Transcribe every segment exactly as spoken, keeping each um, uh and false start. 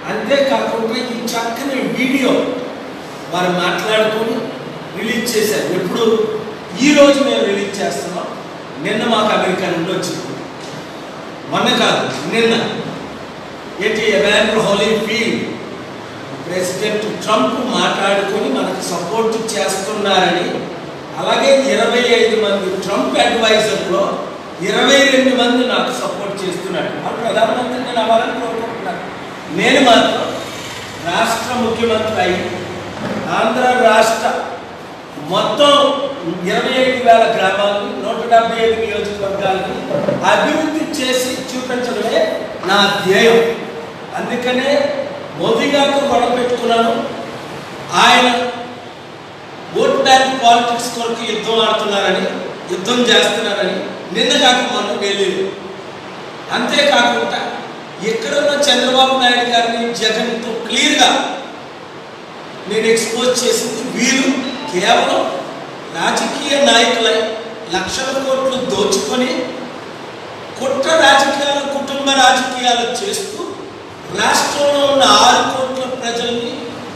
అంతేకాకుండా ఈ చక్కని వీడియో వారు మాట్లాడుకొని రిలీజ్ చేశారు. ఎప్పుడు ఈరోజు మేము రిలీజ్ చేస్తున్నాం. నిన్న మాకు అమెరికా నుండి వచ్చింది, మొన్న కాదు నిన్న. ఏంటి ఎవాండర్ హోలీఫీల్డ్ ప్రెసిడెంట్ ట్రంప్ మాట్లాడుకొని మనకు సపోర్ట్ చేస్తున్నారని, అలాగే ఇరవై ఐదు మంది ట్రంప్ అడ్వైజర్లో ఇరవై రెండు మంది నాకు సపోర్ట్ చేస్తున్నారు. వాళ్ళు ప్రధానమంత్రి నేను అవ్వాలని కోరుకుంటున్నాను. నేను మాత్రం రాష్ట్ర ముఖ్యమంత్రి అయి ఆంధ్ర రాష్ట్ర మొత్తం ఇరవై ఐదు వేల గ్రామాలని నూట డెబ్బై ఐదు నియోజకవర్గాలని అభివృద్ధి చేసి చూపించడమే నా ధ్యేయం. అందుకనే మోదీ గారితో గొడవ పెట్టుకున్నాను. ఆయన ఓట్ బ్యాంక్ పాలిటిక్స్ కొరకు యుద్ధం ఆడుతున్నారని, యుద్ధం చేస్తున్నారని నిన్న కాక మొన్న వెళ్ళేది. అంతేకాకుండా ఎక్కడున్న చంద్రబాబు నాయుడు గారిని జగన్తో క్లియర్గా నేను ఎక్స్పోజ్ చేసింది, వీరు కేవలం రాజకీయ నాయకులై లక్షల కోట్లు దోచుకొని కుట్ర రాజకీయాలు, కుటుంబ రాజకీయాలు చేస్తూ రాష్ట్రంలో ఉన్న ఆరు కోట్ల ప్రజల్ని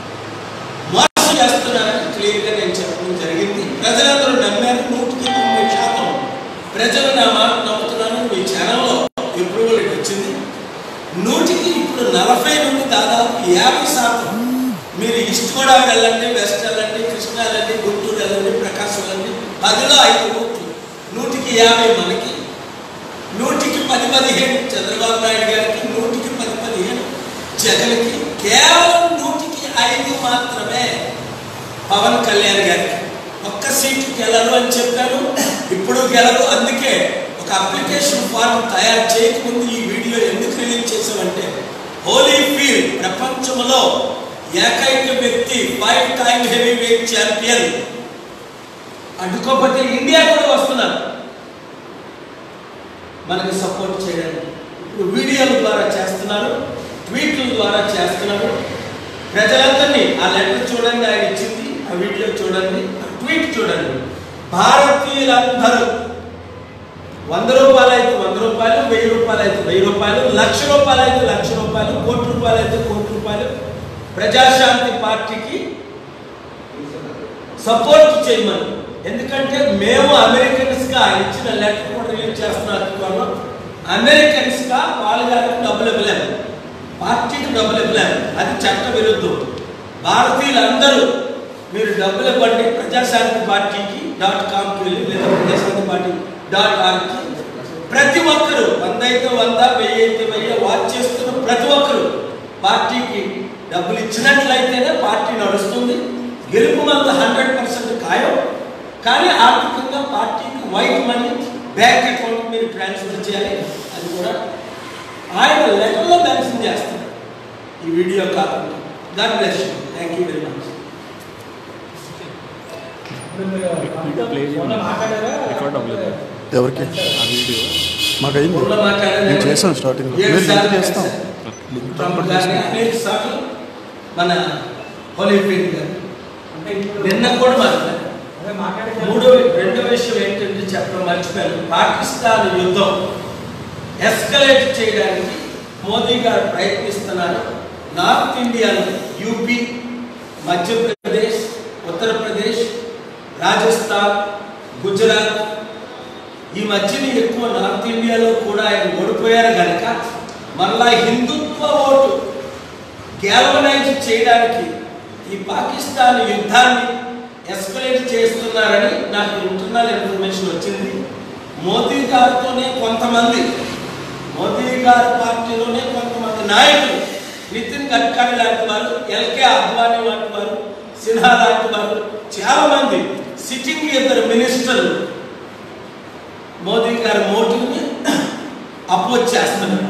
మోసం చేస్తున్నారని క్లియర్గా నేను చెప్పడం జరిగింది. ప్రజలందరూ నమ్మారు. నూటికి తొంభై శాతం ప్రజలు నా మాట నమ్ముతున్నాను. మీ ఛానల్లో అప్రూవల్ వచ్చింది. నూటికి ఇప్పుడు నలభై నుండి దాదాపు యాభై శాతం మీరు ఈస్ట్ గోదావరి వెళ్ళండి, వెస్ట్ వెళ్ళండి, కృష్ణా వెళ్ళండి, గుంటూరు వెళ్ళండి, ప్రకాశం వెళ్ళండి, పదిలో ఐదు ఓట్లు, నూటికి యాభై మనకి, నూటికి పది పదిహేను చంద్రబాబు నాయుడు గారికి, నూటికి పది పదిహేను జగన్కి, కేవలం నూటికి ఐదు మాత్రమే పవన్ కళ్యాణ్ గారికి. ఒక్క సీటు గెలరు అని చెప్పాను, ఇప్పుడు గెలరు. అందుకే ఒక అప్లికేషన్ ఫార్మ్ తయారు చేయకముందు ఈ వీడియో ఎందుకు రిలీజ్ చేసామంటే, హోలీఫీల్డ్ ప్రపంచంలో ఏకైక వ్యక్తి, five time heavyweight champion, అడ్డుకోకపోతే ఇండియా కూడా వస్తున్నారు మనకి సపోర్ట్ చేయడానికి. ఇప్పుడు వీడియోల ద్వారా చేస్తున్నారు, ట్వీట్ల ద్వారా చేస్తున్నారు. ప్రజలందరినీ ఆ లెటర్ చూడండి, ఆయన ఇచ్చింది, ఆ వీడియో చూడండి, ఆ ట్వీట్ చూడండి. భారతీయులందరూ వంద రూపాయలు అయితే వంద రూపాయలు, వెయ్యి రూపాయలు అయితే వెయ్యి రూపాయలు, లక్ష రూపాయలు అయితే లక్ష రూపాయలు, కోటి రూపాయలు అయితే కోటి రూపాయలు ప్రజాశాంతి పార్టీకి సపోర్ట్ చేయమని. ఎందుకంటే మేము అమెరికన్స్గా ఇచ్చిన లెటర్ కూడా రిలీజ్ చేస్తున్నారు. అమెరికన్స్గా వాళ్ళ గారికి డబ్బులు ఇవ్వలేము, పార్టీకి డబ్బులు ఇవ్వలేము, అది చట్ట విరుద్ధం. భారతీయులందరూ మీరు డబ్బులు ఇవ్వండి, ప్రజాశాంతి పార్టీకి డాట్ కామ్కి వెళ్ళి, లేదా ప్రజాశాంతి పార్టీ డాట్ ఆర్కి ప్రతి ఒక్కరు వంద అయితే వంద, వెయ్యి అయితే వెయ్యి, వాచ్ చేస్తున్న ప్రతి ఒక్కరు పార్టీకి డబ్బులు ఇచ్చినట్లయితేనే పార్టీ నడుస్తుంది. గెలుపు మంది హండ్రెడ్ పర్సెంట్ ఖాయం. కానీ ఆర్థికంగా పార్టీకి వైట్ మనీ బ్యాంక్ అకౌంట్ మీరు ట్రాన్స్ఫర్ చేయాలి. అది కూడా ఆయన లెటర్లో మెన్షన్ చేస్తారు, ఈ వీడియో కాకుండా. God bless you. Thank you very much. ఎవరికి మాకు అయింది, నేను చేస్తాను స్టార్టింగ్ చేస్తాం. మన హోలీఫీల్డ్ గారు నిన్న కూడా మాట్లాడారు. మూడో రెండో విషయం ఏంటంటే చెప్పడం మర్చిపోయాను. పాకిస్తాన్ యుద్ధం ఎస్కలేట్ చేయడానికి మోదీ గారు ప్రయత్నిస్తున్నారు. నార్త్ ఇండియాలో యూపీ, మధ్యప్రదేశ్, ఉత్తరప్రదేశ్, రాజస్థాన్, గుజరాత్, ఈ మధ్యన ఎక్కువ నార్త్ ఇండియాలో కూడా ఆయన ఓడిపోయారు కనుక మళ్ళా హిందుత్వ ఓటు గ్యాల్వనైజ్ చేయడానికి ఈ పాకిస్తాన్ యుద్ధాన్ని ఎస్కలేట్ చేస్తున్నారని నాకు ఇంటర్నల్ ఇన్ఫర్మేషన్ వచ్చింది. మోదీ గారితోనే కొంతమంది, మోదీ గారి పార్టీలోనే కొంతమంది నాయకులు, నితిన్ గడ్కరీ లాంటి వారు, ఎల్కే అద్వానీ లాంటి వారు, సిన్హా లాంటి వారు, చాలా మంది సిట్టింగ్ ఇద్దరు మినిస్టర్లు మోదీ గారి మోటివ్ని అపోజ్ చేస్తున్నారు.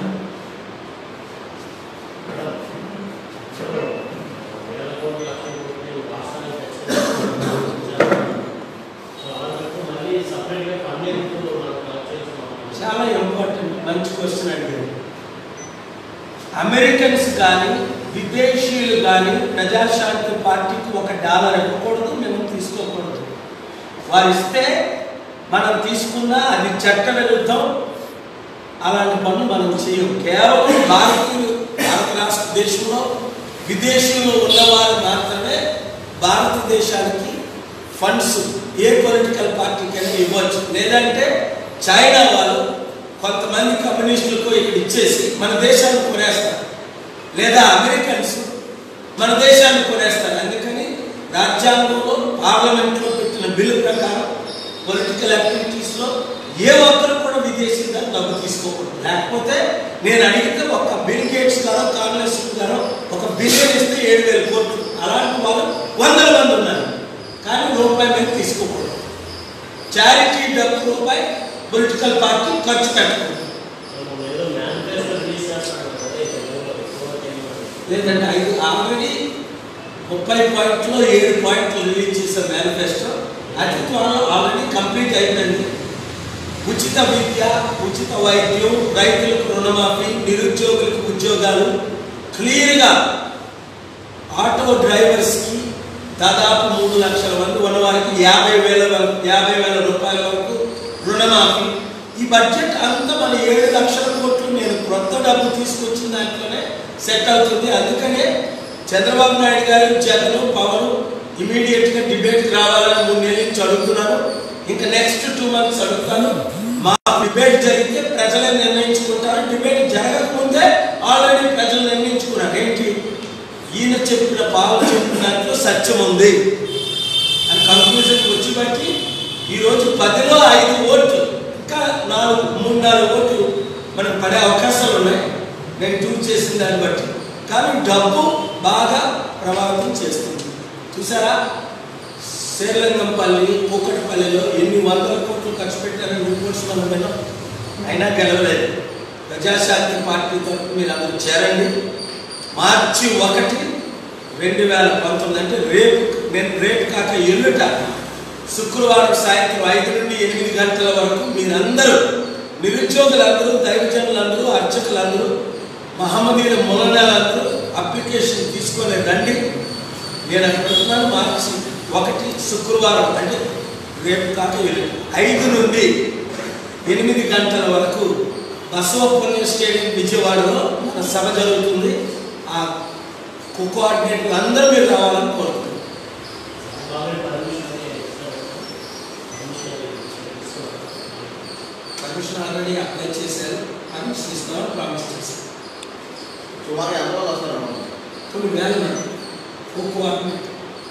చాలా ఇంపార్టెంట్, మంచి క్వశ్చన్ అడిగారు. అమెరికన్స్ కానీ విదేశీయులు కానీ ప్రజాశాంతి పార్టీకి ఒక డాలర్ ఇవ్వకూడదు, మేము తీసుకోకూడదు. వారు ఇస్తే మనం తీసుకున్నా అది చట్ట విరుద్ధం. అలాంటి పనులు మనం చేయం. కేవలం భారతీయులు భారత రాష్ట్ర దేశంలో విదేశంలో ఉన్నవారు మాత్రమే భారతదేశానికి ఫండ్స్ ఏ పొలిటికల్ పార్టీకైనా ఇవ్వచ్చు. లేదంటే చైనా వాళ్ళు కొంతమంది కమ్యూనిస్టులకు ఇక్కడ ఇచ్చేసి మన దేశాన్ని కొనేస్తారు, లేదా అమెరికన్స్ మన దేశాన్ని కొనేస్తారు. అందుకని రాజ్యాంగంలో పార్లమెంట్లో పెట్టిన బిల్లు ప్రకారం పొలిటికల్ యాక్టివిటీస్లో ఏ ఒక్కరు కూడా విదేశీగా డబ్బు తీసుకోకూడదు. లేకపోతే నేను అడిగితే ఒక బిల్ గేట్స్ గారో కాంగ్రెస్ గారో ఒక బిలియన్ ఇస్తే ఏడు వేల కోట్లు అలాంటి వాళ్ళు వందల మంది ఉన్నారు. కానీ రూపాయి మీద తీసుకోకూడదు. చారిటీ డబ్బు రూపాయి పొలిటికల్ పార్టీ ఖర్చు పెట్టకూడదు. లేదంటే ఐదు ఆల్రెడీ ముప్పై పాయింట్లో ఏడు పాయింట్లు రిలీజ్ చేసిన మేనిఫెస్టో అతి త్వరలో ఆల్రెడీ కంప్లీట్ అయిపోయింది. ఉచిత విద్య, ఉచిత వైద్యం, రైతులకు రుణమాఫీ, నిరుద్యోగులకు ఉద్యోగాలు, క్లియర్గా ఆటో డ్రైవర్స్కి దాదాపు మూడు లక్షల మంది ఉన్నవారికి యాభై వేల యాభై వేల రూపాయల వరకు రుణమాఫీ. ఈ బడ్జెట్ అంతా మన ఏడు లక్షల కోట్లు నేను కొత్త డబ్బు తీసుకొచ్చిన దాంట్లోనే సెట్ అవుతుంది. అందుకనే చంద్రబాబు నాయుడు గారు, జగన్, పవన్ ఇమీడియట్గా డిబేట్కి రావాలని మూడు నెలల నుంచి అడుగుతున్నాను. ఇంకా నెక్స్ట్ టూ మంత్స్ అడుగుతాను. మా డిబేట్ జరిగితే ప్రజలే నిర్ణయించుకుంటారు. డిబేట్ జరగకముందే ఆల్రెడీ ప్రజలు నిర్ణయించుకున్నారు. ఏంటి ఈయన చెప్పిన పాలన చెప్పిన దాంట్లో సత్యం ఉంది అని కంక్లూజన్కి వచ్చి బట్టి ఈరోజు పదిలో ఐదు ఓట్లు ఇంకా నాలుగు మూడు నాలుగు ఓట్లు మనకు పడే అవకాశాలు ఉన్నాయి నేను చూస్ చేసిన దాన్ని బట్టి. కానీ డబ్బు బాగా ప్రభావితం చేస్తుంది. చూసారా శ్రీరంగంపల్లి, కూకట్పల్లిలో ఎన్ని వందల కోట్లు ఖర్చు పెట్టారని రిపోర్ట్స్ మనం విన్నాం. అయినా గెలవలేదు. ప్రజాశాంతి పార్టీ తరఫున మీరు అందరూ చేరండి. మార్చి ఒకటి రెండు వేల పంతొమ్మిది అంటే రేపు నేను రేపు కాక ఎల్లుట శుక్రవారం సాయంత్రం ఐదు నుండి ఎనిమిది గంటల వరకు మీరందరూ నిరుద్యోగులందరూ, దైవజనులందరూ, అర్చకులందరూ, మహమ్మదీయుల మొలనాలందరూ అప్లికేషన్ తీసుకొని రండి. నేను అనుకుంటున్నాను మార్చి ఒకటి శుక్రవారం అంటే రేపు కాక ఎల్లుట ఐదు నుండి ఎనిమిది గంటల వరకు బసవపుణ్య స్టేడియం విజయవాడలో మన సభ జరుగుతుంది. ఆ కోఆర్డినేటర్లు అందరూ మీరు రావాలని కోరుతున్నాను. పర్మిషన్ ఆల్రెడీ అప్లై చేశారు. పర్మిషన్ ఇస్తామని ప్రామిస్ చేశారు. సుమారు ఎంత వాళ్ళు వస్తారు? కొన్ని వేల మంది కోఆర్డినేటర్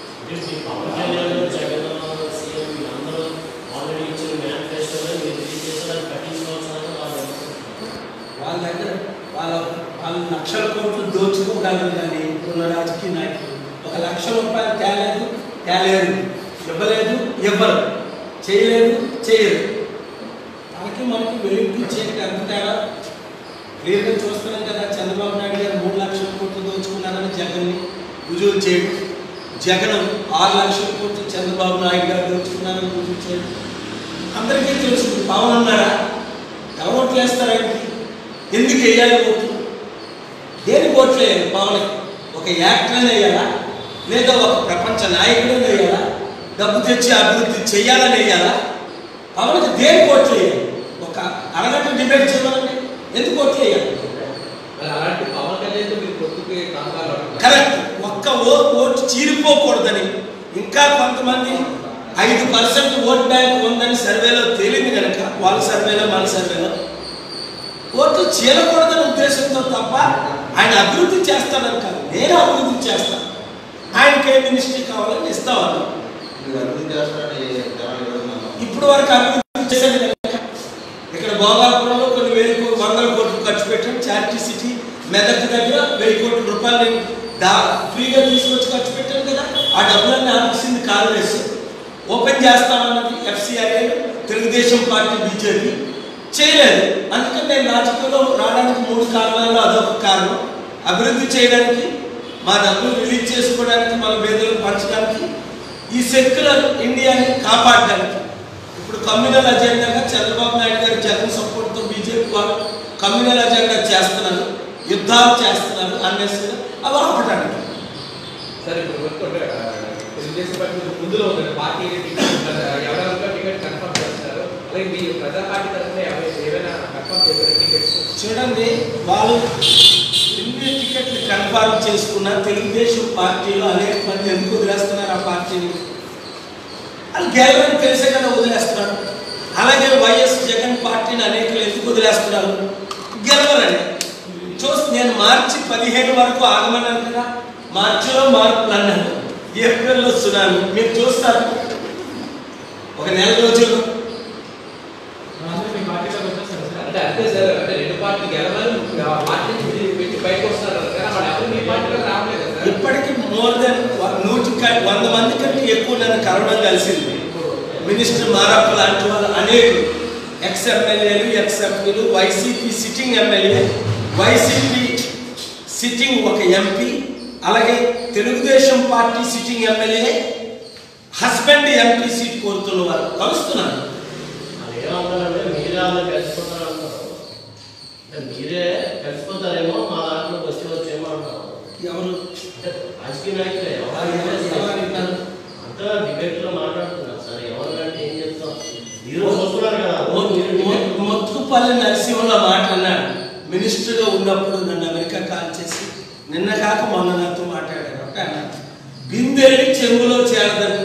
వాళ్ళ దగ్గర వాళ్ళ వాళ్ళు లక్షల కోట్లు దోచుకోగలరు. కానీ ఉన్న రాజకీయ నాయకులు ఒక లక్ష రూపాయలు తేలేదు తేలేరు, ఇవ్వలేదు ఇవ్వరు, చేయలేదు చేయరు. మనకి మనకి వెలిపించేది అంత తేడా క్లియర్గా చూస్తున్నాం కదా. చంద్రబాబు నాయుడు గారు మూడు లక్షల కోట్లు దోచుకున్నారని జగన్ని రుజువు చేయడం, జగన్ ఆరు లక్షల కోట్లు చంద్రబాబు నాయుడు గారు దోచుకున్నారని రుజువు చేయడం అందరికీ తెలుసు. పవన్ ఉన్నారా? ఎవరు ఓట్లు వేస్తారండి? ఎందుకు వేయాలి ఓట్లు? దేనికి ఓట్లు వేయాలి? పవన్ ఒక యాక్టర్ని వేయాలా, లేదా ఒక ప్రపంచ నాయకుడిని వేయాలా, డబ్బు తెచ్చి అభివృద్ధి చేయాలని వేయాలా? పవన్కి దేనికి ఓట్లు వేయాలి? ఒక అరగంట డిబేట్ చేయాలండి, ఎందుకు ఓట్లు వేయాలి? కరెక్ట్. ఒక్క ఓ ఓటు చీరిపోకూడదని ఇంకా కొంతమంది ఐదు పర్సెంట్ ఓట్ బ్యాంక్ ఉందని సర్వేలో తేలింది కనుక వాళ్ళ సర్వేలో మన సర్వేలో ఓట్లు చీలకూడదని ఉద్దేశంతో తప్ప ఆయన అభివృద్ధి చేస్తానని కాదు. నేను అభివృద్ధి చేస్తాను. ఆయనకి ఏ మినిస్ట్రీ కావాలని ఇస్తామని ఇప్పుడు వరకు అభివృద్ధి చేసేది కనుక ఇక్కడ భోగాపురంలో కొన్ని వేలు వందల కోట్లు ఖర్చు పెట్టాను. చారిటీ సిటీ మెదక్ దగ్గర వెయ్యి కోట్ల రూపాయలు దా ఫ్రీగా తీసుకొచ్చి ఖర్చు పెట్టాను కదా. ఆ డబ్బులన్నీ ఆపించింది కాంగ్రెస్. ఓపెన్ చేస్తామన్నది ఎఫ్సిఐఏ, తెలుగుదేశం పార్టీ, బీజేపీ చేయలేదు. అందుకని నేను రాజకీయంలో రావడానికి మూడు కారణాల్లో అదొక కారణం. అభివృద్ధి చేయడానికి, మా డబ్బులు రిలీజ్ చేసుకోవడానికి, మన పేదలకు పంచడానికి, ఈ సెక్యులర్ ఇండియాని కాపాడడానికి. ఇప్పుడు కమ్యూనల్ అజెండాగా చంద్రబాబు నాయుడు గారు జగన్ సపోర్ట్తో బీజేపీ వాళ్ళు కమ్యూనల్ అజెండా చేస్తున్నారు, యుద్ధాలు చేస్తున్నారు అన్నేసి అవి ఆపడానికి. సరే తెలుగుదేశం పార్టీ ముందులో ఉంది. పార్టీ ఎవరెవరిగా టికెట్ కన్ఫర్మ్ చేస్తున్నారు? అలాగే మీ ప్రజా పార్టీ తరఫున ఏమైనా కన్ఫర్మ్ చేశారు టికెట్స్? చూడండి, వాళ్ళు ఎంపీ టికెట్లు కన్ఫర్మ్ చేసుకున్న తెలుగుదేశం పార్టీలో అనేక మంది ఎందుకు వదిలేస్తున్నారు ఆ పార్టీని? అది గెలవని తెలిసే కదా వదిలేస్తున్నారు. అలాగే వైఎస్ జగన్ పార్టీని అనేకలు ఎందుకు వదిలేస్తున్నారు? గెలవరని చూసి నేను మార్చి పదిహేను వరకు ఆగమన్నాను కదా, మార్చిలో మార్పులు అన్నాను, ఏప్రిల్లో వస్తున్నాను. మీరు చూస్తారు ఒక నెల రోజులు అంటే అంతే సార్. అంటే రెండు పార్టీ గెలవాలి పార్టీ పెట్టి బయటకు వస్తున్నారు కదా, మరి ఎవరు మీ పార్టీలో రావలేదు కదా. ఇప్పటికీ మోర్ దెన్ నూటి వంద మంది కంటే ఎక్కువ నన్ను కలవడం కలిసింది. మినిస్టర్ మారప్ప లాంటి వాళ్ళు అనేకులు, ఎక్స్ ఎమ్మెల్యేలు, ఎక్స్ ఎంపీలు, YCP sitting MLA, YCP sitting ఒక ఎంపీ, అలాగే Telugu Desam party sitting MLA husband MP seat కోరుతున్న వారు కలుస్తున్నారు. ఏమన్నారంటే మీరే అలా కలిసిపోతారు అంటారు, మీరే కలిసిపోతారేమో మా దాంట్లోకి వచ్చి వచ్చేమో అంటారు. ఎవరు రాజకీయ నాయకులే అంతా డిబేట్ లో మాట్లాడుతున్నారు సార్. ఎవరికంటే ఏం చెప్తాం, మీరు చూస్తున్నారు కదా. మొత్తుపల్లి నరసింహంలో మాట్లాడినాడు. మినిస్టర్గా ఉన్నప్పుడు నన్ను అమెరికా కాల్ చేసి నిన్న కాక మొన్న నాతో మాట్లాడారు. ఒక బిందెల్లి చెంబులో చేరదని.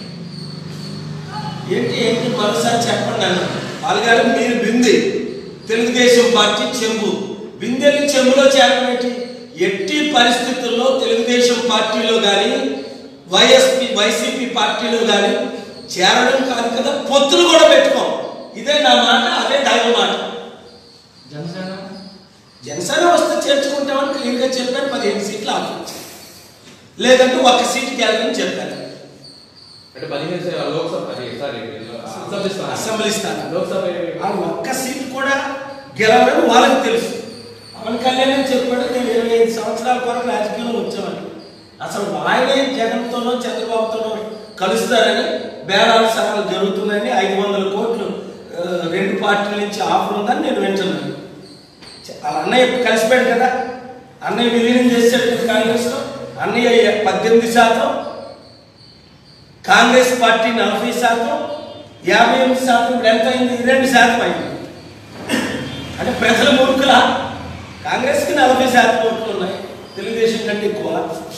ఏంటి ఏంటి మరోసారి చెప్పండి అన్న. వాళ్ళగారు మీరు బిందె, తెలుగుదేశం పార్టీ చెంబు, బిందెల్లి చెంబులో చేరడం ఏంటి? ఎట్టి పరిస్థితుల్లో తెలుగుదేశం పార్టీలో కానీ వైఎస్పీ వైసీపీ పార్టీలో కానీ చేరడం కాదు కదా, పొత్తులు కూడా పెట్టుకోం. ఇదే నా మాట, అదే దైవ మాట. జనసేన జనసేన వస్తే చేర్చుకుంటామని క్లియర్గా చెప్పారు. పదిహేను సీట్లు ఆలోచించారు, లేదంటే ఒక సీట్కి వెళ్ళని చెప్పారు. అంటే పదిహేను లోక్సభ అసెంబ్లీ స్థానం లోక్సభ ఆ ఒక్క సీట్ కూడా గెలవడం వాళ్ళకి తెలుసు. పవన్ కళ్యాణ్ చెప్పాడు, నేను ఇరవై ఐదు సంవత్సరాల వరకు రాజకీయంలో వచ్చామని. అసలు ఆయనే జగన్తోనో చంద్రబాబుతోనో కలుస్తారని బేరాలు సభలు జరుగుతుందని ఐదు వందల కోట్లు రెండు పార్టీల నుంచి ఆఫర్ ఉందని నేను వింటున్నాను. వాళ్ళ అన్నయ్య కలిసిపోయాడు కదా, అన్నయ్య విలీనం చేశాడు కాంగ్రెస్లో. అన్నయ్య పద్దెనిమిది శాతం, కాంగ్రెస్ పార్టీ నలభై శాతం, యాభై ఎనిమిది శాతం. ఇప్పుడు ఎంత అయింది? రెండు శాతం అయింది. అంటే ప్రజల మూర్ఖుల కాంగ్రెస్కి నలభై శాతం ఓట్లు ఉన్నాయి, తెలుగుదేశం కంటే ఎక్కువ.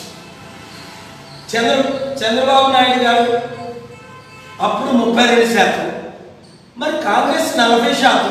చంద్ర చంద్రబాబు నాయుడు గారు అప్పుడు ముప్పై రెండు శాతం, మరి కాంగ్రెస్ నలభై శాతం,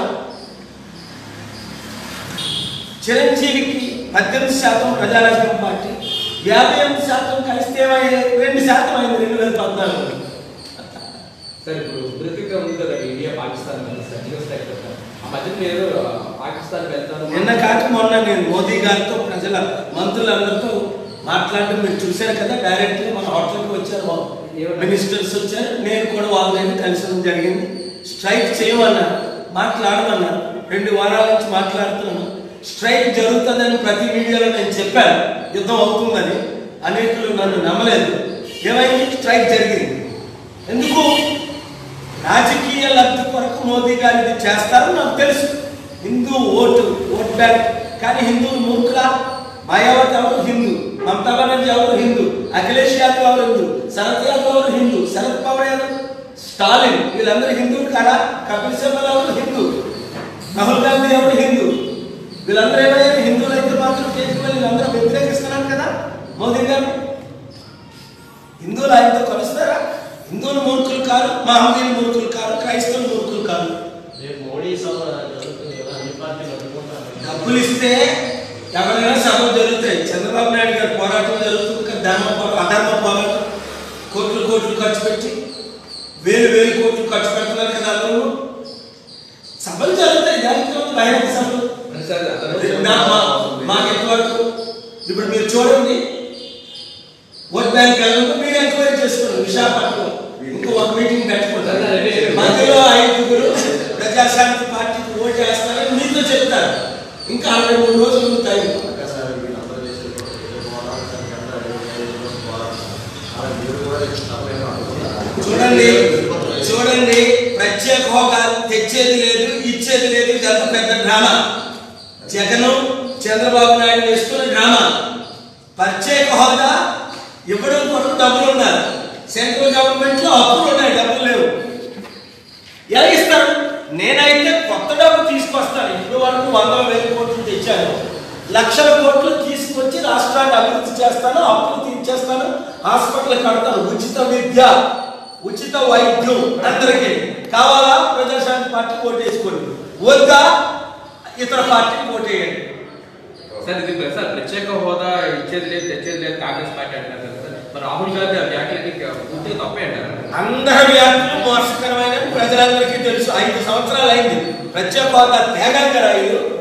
చిరంజీవికి పద్దెనిమిది శాతం ప్రజారాజ్యం పార్టీ, యాభై ఎనిమిది శాతం కలిస్తే రెండు శాతం అయింది రెండు వేల పద్నాలుగు. సార్ ఇప్పుడు ఉద్రిక్తంగా ఉంది కదా ఇండియా పాకిస్తాన్ ఆ మధ్య మీరు పాకిస్తాన్ వెళ్తాను. నిన్న కాక మొన్న నేను మోదీ గారితో ప్రజల మంత్రులందరితో మాట్లాడడం మీరు చూశారు కదా. డైరెక్ట్గా మన హోటల్కి వచ్చారు, మినిస్టర్స్ వచ్చారు, నేను కూడా వాళ్ళ దగ్గర కలిసడం జరిగింది. స్ట్రైక్ చేయమన్నారు, మాట్లాడమన్నారు. రెండు వారాల నుంచి మాట్లాడుతున్నాను. స్ట్రైక్ జరుగుతుందని ప్రతి మీడియాలో నేను చెప్పాను, యుద్ధం అవుతుందని. అనేకులు నన్ను నమ్మలేదు. ఏమైంది? స్ట్రైక్ జరిగింది. ఎందుకు? రాజకీయ లబ్ధి కొరకు మోదీ గారు ఇది చేస్తారు నాకు తెలుసు. హిందూ ఓటు ఓట్ బ్యాంక్, కానీ హిందువులు మూర్ఖులా? మాయావతి ఎవరు హిందూ, మమతా బెనర్జీ ఎవరు హిందూ, అఖిలేష్ యాదవ్ ఎవరు హిందూ, శరద్ యాదవ్ ఎవరు హిందూ, శరద్ పవార్ యాదవ్, స్టాలిన్, వీళ్ళందరూ హిందువులు కాదా? కపిల్ శర్మ ఎవరు హిందూ, రాహుల్ గాంధీ ఎవరు హిందూ? వీళ్ళందరూ ఏమైనా హిందువులు అయితే మాత్రం కేజ్రీవాల్ వీళ్ళందరూ వ్యతిరేకిస్తున్నారు కదా మోదీ గారు. హిందువులు ఆయనతో కలుస్తారా? హిందువులు మూర్ఖులు కాదు, మహమ్మదీయులు మూర్ఖులు కాదు, క్రైస్తవులు మూర్ఖులు కాదు. రేపు మోడీ సభ జరుగుతుంది కదా, అన్ని పార్టీలు అడ్డుకుంటారు. డబ్బులు ఇస్తే ఎవరైనా సభలు జరుగుతాయి. చంద్రబాబు నాయుడు గారి పోరాటం జరుగుతుంది, ధర్మ పోరాటం, అధర్మ పోరాటం. కోట్లు కోట్లు ఖర్చు పెట్టి వేలు వేలు కోట్లు ఖర్చు పెడుతున్నారు కదా అందరూ. సభలు జరుగుతాయి, దాంట్లో బహిరంగ సభలు. మాకు ఎంతవరకు ఇప్పుడు మీరు చూడండి, ఓట్ బ్యాంక్ వెళ్ళదు, మీరు ఎంక్వైరీ చేసుకోండి. విశాఖపట్నం ఇంకో ఒక మీటింగ్ పెట్టుకుంటారు, మధ్యలో ఐదుగురు ప్రజాశాంతి పార్టీకి ఓటు వేస్తారని మీతో చెప్తారు. ఇంకా అరవై మూడు రోజులు టైం. చూడండి చూడండి ప్రత్యేక హోదా తెచ్చేది లేదు, ఇచ్చేది లేదు. ఇదంతా పెద్ద డ్రామా. జగన్ చంద్రబాబు నాయుడు వేస్తున్న డ్రామా. ప్రత్యేక హోదా ఇవ్వడం కొరకు డబ్బులు ఉన్నారు, సెంట్రల్ గవర్నమెంట్ లో అప్పులు ఉన్నాయి, డబ్బులు లేవు. ఎలా ఇస్తారు? నేనైతే కొత్త డబ్బు తీసుకొస్తాను. ఇప్పుడు వరకు వందల వేల కోట్లు తెచ్చాను, లక్షల కోట్లు తీసుకు తీసుకొచ్చి రాష్ట్రాన్ని అభివృద్ధి చేస్తాను, అప్పులు తీర్చేస్తాను, హాస్పిటల్ కడతాను, ఉచిత విద్య, ఉచిత వైద్యం అందరికీ. కావాలా ప్రజాశాంతి పార్టీ ఓటేసుకోండి, వద్దా ఇతర పార్టీకి ఓటేయండి. సార్ ఇది సార్ ప్రత్యేక హోదా ఇచ్చేది లేదు, తెచ్చేది లేదు కాంగ్రెస్ పార్టీ అంటారు కదా సార్. మరి రాహుల్ గాంధీ వ్యాఖ్యలకి పూర్తిగా తప్పే అంటారు. అందరి వ్యాఖ్యలు మోసకరమైన ప్రజలందరికీ తెలుసు. ఐదు సంవత్సరాలు అయింది ప్రత్యేక హోదా తేగలిగారు.